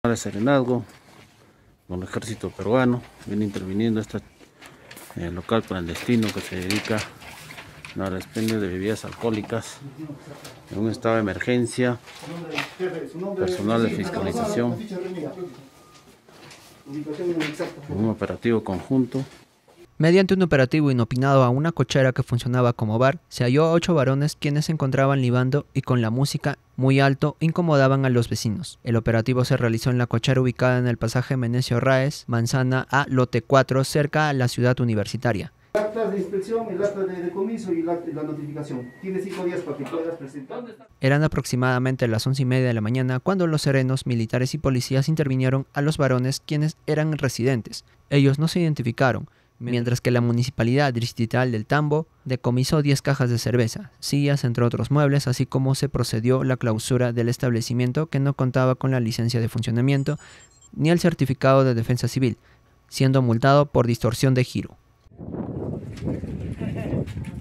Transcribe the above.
de serenazgo con el ejército peruano, viene interviniendo este local clandestino que se dedica al expendio de bebidas alcohólicas en un estado de emergencia. Personal de fiscalización, un operativo conjunto. Mediante un operativo inopinado a una cochera que funcionaba como bar, se halló a 8 varones quienes se encontraban libando y con la música muy alto incomodaban a los vecinos. El operativo se realizó en la cochera ubicada en el pasaje Menecio Raez, manzana A, lote 4, cerca a la ciudad universitaria. Actas de inspección, el acta de decomiso y la notificación. Tienes 5 días para que puedas presentar. Eran aproximadamente las 11:30 de la mañana cuando los serenos, militares y policías intervinieron a los varones quienes eran residentes. Ellos no se identificaron, mientras que la Municipalidad Distrital del Tambo decomisó 10 cajas de cerveza, sillas, entre otros muebles, así como se procedió la clausura del establecimiento que no contaba con la licencia de funcionamiento ni el certificado de defensa civil, siendo multado por distorsión de giro.